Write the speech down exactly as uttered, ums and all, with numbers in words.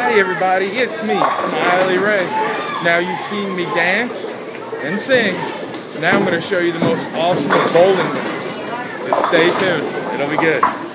Hi everybody, it's me, Smiley Ray. Now you've seen me dance and sing. Now I'm going to show you the most awesome bowling moves. Just stay tuned, it'll be good.